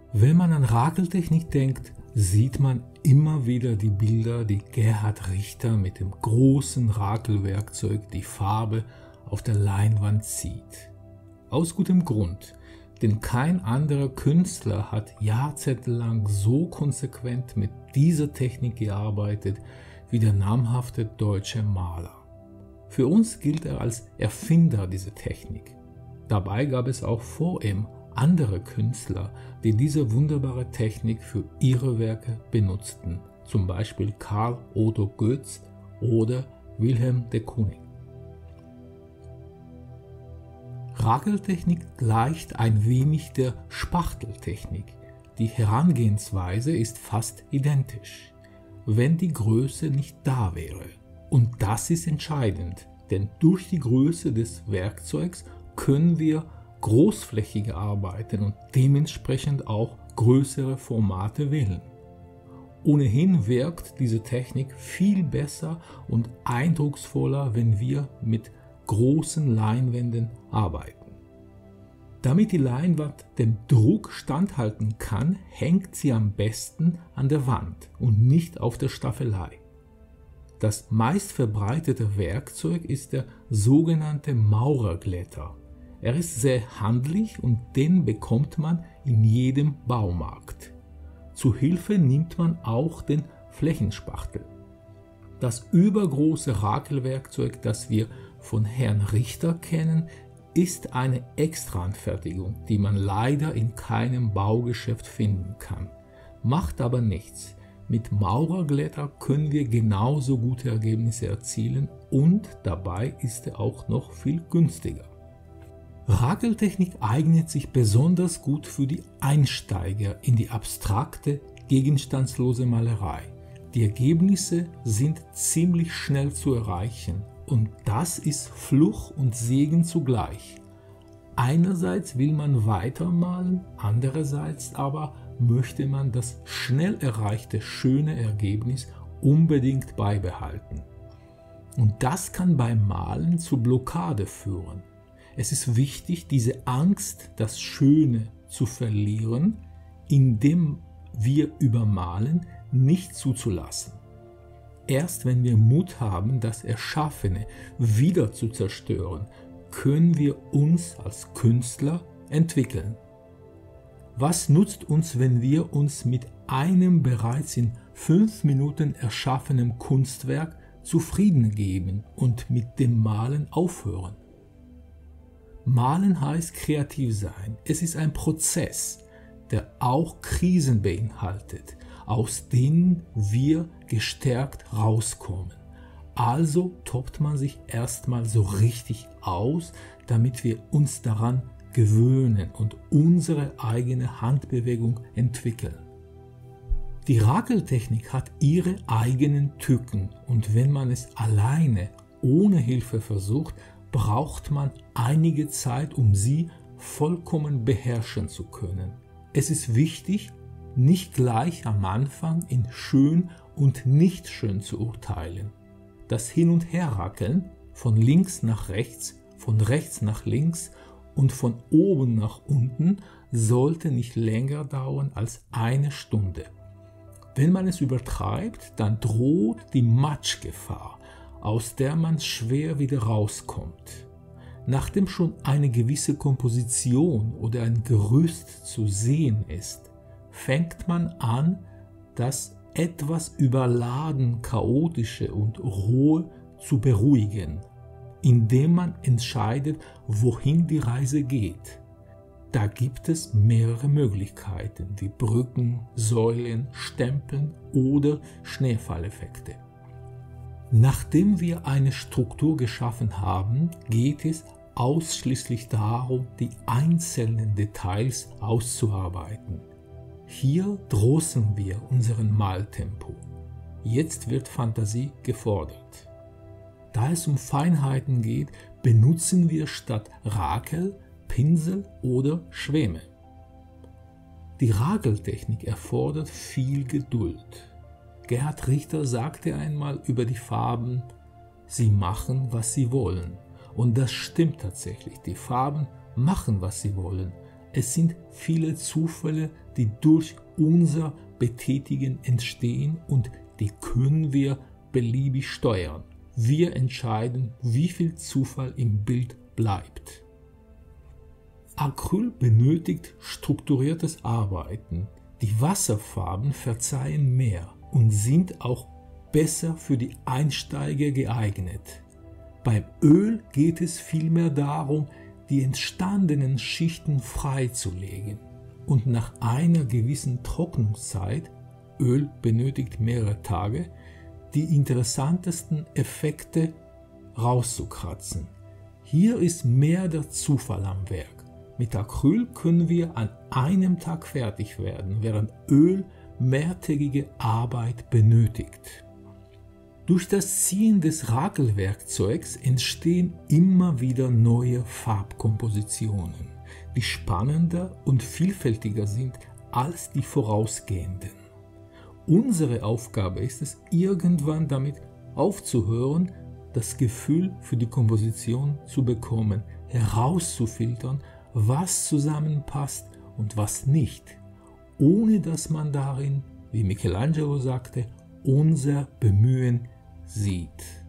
Wenn man an Rakeltechnik denkt, sieht man immer wieder die Bilder, die Gerhard Richter mit dem großen Rakelwerkzeug die Farbe auf der Leinwand zieht. Aus gutem Grund, denn kein anderer Künstler hat jahrzehntelang so konsequent mit dieser Technik gearbeitet wie der namhafte deutsche Maler. Für uns gilt er als Erfinder dieser Technik. Dabei gab es auch vor ihm andere Künstler, die diese wunderbare Technik für ihre Werke benutzten, zum Beispiel Karl Otto Goetz oder Wilhelm de Kooning. Rakeltechnik gleicht ein wenig der Spachteltechnik. Die Herangehensweise ist fast identisch, wenn die Größe nicht da wäre. Und das ist entscheidend, denn durch die Größe des Werkzeugs können wir großflächiger arbeiten und dementsprechend auch größere Formate wählen. Ohnehin wirkt diese Technik viel besser und eindrucksvoller, wenn wir mit großen Leinwänden arbeiten. Damit die Leinwand dem Druck standhalten kann, hängt sie am besten an der Wand und nicht auf der Staffelei. Das meistverbreitete Werkzeug ist der sogenannte Maurerglätter. Er ist sehr handlich und den bekommt man in jedem Baumarkt. Zu Hilfe nimmt man auch den Flächenspachtel. Das übergroße Rakelwerkzeug, das wir von Herrn Richter kennen, ist eine Extraanfertigung, die man leider in keinem Baugeschäft finden kann. Macht aber nichts. Mit Maurerglätter können wir genauso gute Ergebnisse erzielen und dabei ist er auch noch viel günstiger. Rakeltechnik eignet sich besonders gut für die Einsteiger in die abstrakte, gegenstandslose Malerei. Die Ergebnisse sind ziemlich schnell zu erreichen und das ist Fluch und Segen zugleich. Einerseits will man weitermalen, andererseits aber möchte man das schnell erreichte schöne Ergebnis unbedingt beibehalten. Und das kann beim Malen zu Blockade führen. Es ist wichtig, diese Angst, das Schöne zu verlieren, indem wir übermalen, nicht zuzulassen. Erst wenn wir Mut haben, das Erschaffene wieder zu zerstören, können wir uns als Künstler entwickeln. Was nutzt uns, wenn wir uns mit einem bereits in 5 Minuten erschaffenen Kunstwerk zufrieden geben und mit dem Malen aufhören? Malen heißt kreativ sein. Es ist ein Prozess, der auch Krisen beinhaltet, aus denen wir gestärkt rauskommen. Also tobt man sich erstmal so richtig aus, damit wir uns daran gewöhnen und unsere eigene Handbewegung entwickeln. Die Rakeltechnik hat ihre eigenen Tücken und wenn man es alleine ohne Hilfe versucht, braucht man einige Zeit, um sie vollkommen beherrschen zu können. Es ist wichtig, nicht gleich am Anfang in schön und nicht schön zu urteilen. Das Hin- und Herrackeln von links nach rechts, von rechts nach links und von oben nach unten sollte nicht länger dauern als 1 Stunde. Wenn man es übertreibt, dann droht die Matschgefahr, aus der man schwer wieder rauskommt. Nachdem schon eine gewisse Komposition oder ein Gerüst zu sehen ist, fängt man an, das etwas überladen Chaotische und Rohe zu beruhigen, indem man entscheidet, wohin die Reise geht. Da gibt es mehrere Möglichkeiten wie Brücken, Säulen, Stempeln oder Schneefalleffekte. Nachdem wir eine Struktur geschaffen haben, geht es ausschließlich darum, die einzelnen Details auszuarbeiten. Hier drosseln wir unseren Maltempo. Jetzt wird Fantasie gefordert. Da es um Feinheiten geht, benutzen wir statt Rakel Pinsel oder Schwämme. Die Rakeltechnik erfordert viel Geduld. Gerhard Richter sagte einmal über die Farben, sie machen, was sie wollen. Und das stimmt tatsächlich. Die Farben machen, was sie wollen. Es sind viele Zufälle, die durch unser Betätigen entstehen und die können wir beliebig steuern. Wir entscheiden, wie viel Zufall im Bild bleibt. Acryl benötigt strukturiertes Arbeiten. Die Wasserfarben verzeihen mehr und sind auch besser für die Einsteiger geeignet. Beim Öl geht es vielmehr darum, die entstandenen Schichten freizulegen und nach einer gewissen Trocknungszeit, Öl benötigt mehrere Tage, die interessantesten Effekte rauszukratzen. Hier ist mehr der Zufall am Werk. Mit Acryl können wir an einem Tag fertig werden, während Öl mehrtägige Arbeit benötigt. Durch das Ziehen des Rakelwerkzeugs entstehen immer wieder neue Farbkompositionen, die spannender und vielfältiger sind als die vorausgehenden. Unsere Aufgabe ist es, irgendwann damit aufzuhören, das Gefühl für die Komposition zu bekommen, herauszufiltern, was zusammenpasst und was nicht, ohne dass man darin, wie Michelangelo sagte, unser Bemühen sieht.